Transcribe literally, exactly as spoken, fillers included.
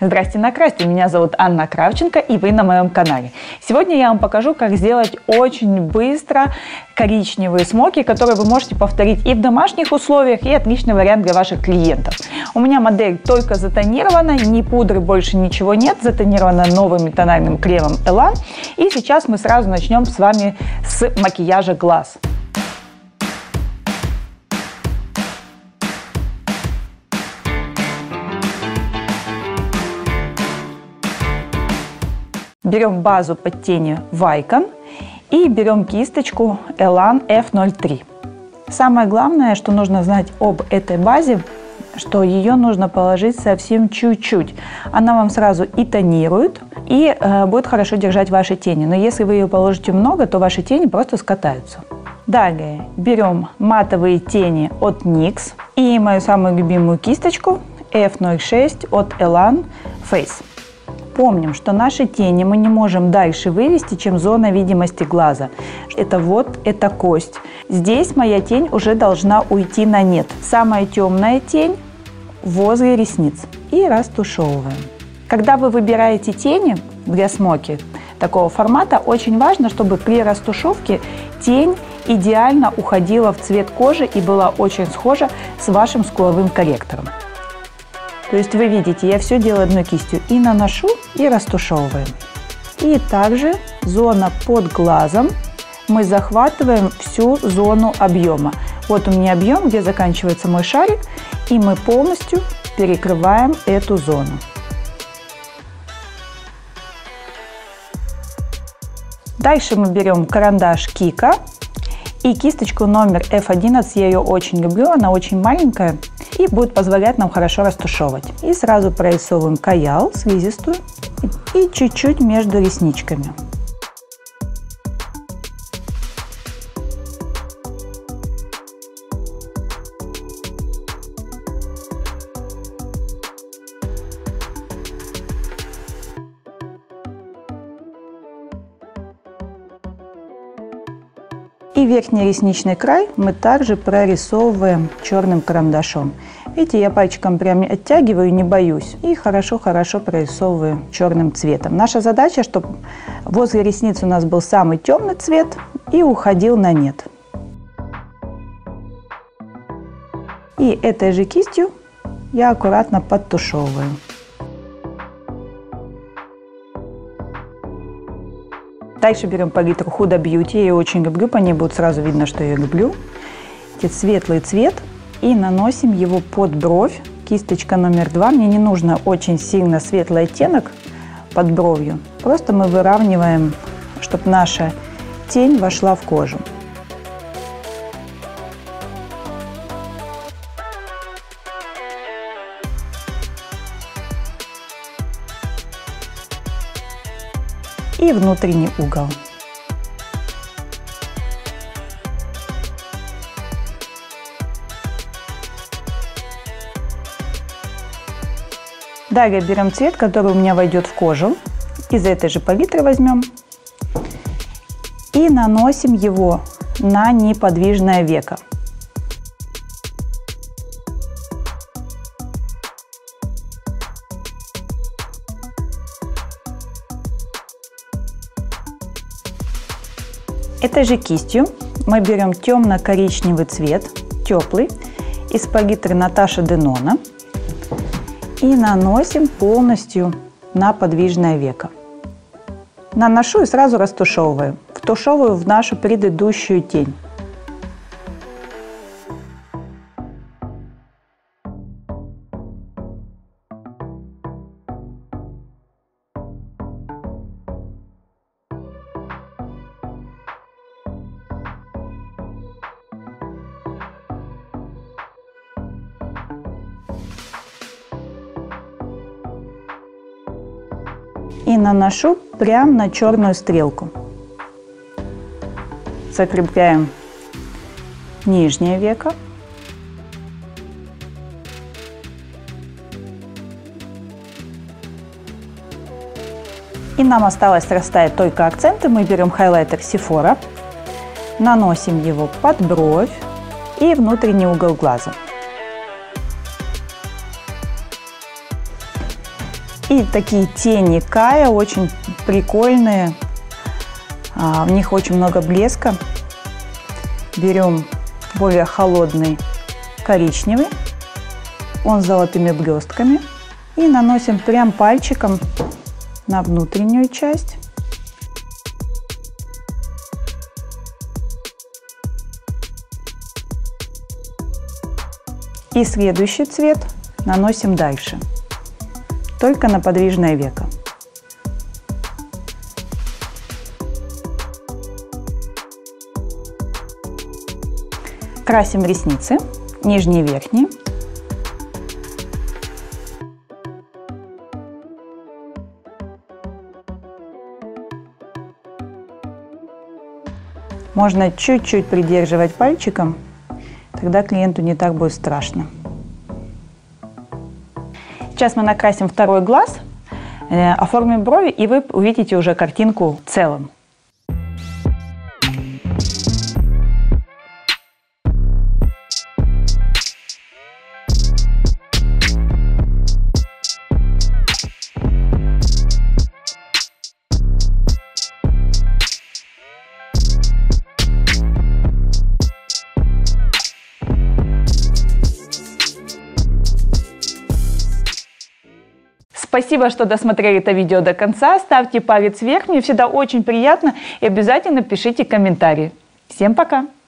Здрасте, накрасьте! Меня зовут Анна Кравченко, и вы на моем канале. Сегодня я вам покажу, как сделать очень быстро коричневые смоки, которые вы можете повторить и в домашних условиях, и отличный вариант для ваших клиентов. У меня модель только затонирована, ни пудры, больше ничего нет, затонирована новым тональным кремом Elan. И сейчас мы сразу начнем с вами с макияжа глаз. Берем базу под тени Vicon и берем кисточку Elan эф ноль три. Самое главное, что нужно знать об этой базе, что ее нужно положить совсем чуть-чуть. Она вам сразу и тонирует, и э, будет хорошо держать ваши тени. Но если вы ее положите много, то ваши тени просто скатаются. Далее берем матовые тени от никс и мою самую любимую кисточку эф ноль шесть от Elan Face. Помним, что наши тени мы не можем дальше вывести, чем зона видимости глаза. Это вот, это кость. Здесь моя тень уже должна уйти на нет. Самая темная тень возле ресниц. И растушевываем. Когда вы выбираете тени для смоки такого формата, очень важно, чтобы при растушевке тень идеально уходила в цвет кожи и была очень схожа с вашим скуловым корректором. То есть вы видите, я все делаю одной кистью. И наношу, и растушевываем. И также зона под глазом мы захватываем всю зону объема. Вот у меня объем, где заканчивается мой шарик. И мы полностью перекрываем эту зону. Дальше мы берем карандаш Kiko и кисточку номер эф одиннадцать. Я ее очень люблю, она очень маленькая. И будет позволять нам хорошо растушевывать. И сразу прорисовываем каял, слизистую, и чуть-чуть между ресничками. И верхний ресничный край мы также прорисовываем черным карандашом. Видите, я пальчиком прям оттягиваю, не боюсь. И хорошо-хорошо прорисовываю черным цветом. Наша задача, чтобы возле ресниц у нас был самый темный цвет и уходил на нет. И этой же кистью я аккуратно подтушевываю. Дальше берем палитру Huda Beauty, я ее очень люблю, по ней будет сразу видно, что я люблю. Светлый цвет, и наносим его под бровь, кисточка номер два. Мне не нужно очень сильно светлый оттенок под бровью, просто мы выравниваем, чтобы наша тень вошла в кожу. И внутренний угол. Далее берем цвет, который у меня войдет в кожу. Из этой же палитры возьмем. И наносим его на неподвижное веко. Этой же кистью мы берем темно-коричневый цвет, теплый, из палитры Наташа Денона и наносим полностью на подвижное веко. Наношу и сразу растушевываю. Втушевываю в нашу предыдущую тень. И наношу прямо на черную стрелку. Закрепляем нижнее веко. И нам осталось расставить только акценты. Мы берем хайлайтер Sephora, наносим его под бровь и внутренний угол глаза. И такие тени Кая очень прикольные. А, в них очень много блеска. Берем более холодный коричневый. Он с золотыми блестками. И наносим прям пальчиком на внутреннюю часть. И следующий цвет наносим дальше, только на подвижное веко. Красим ресницы, нижние и верхние. Можно чуть-чуть придерживать пальчиком, тогда клиенту не так будет страшно. Сейчас мы накрасим второй глаз, э, оформим брови, и вы увидите уже картинку в целом. Спасибо, что досмотрели это видео до конца. Ставьте палец вверх, мне всегда очень приятно. И обязательно пишите комментарии. Всем пока!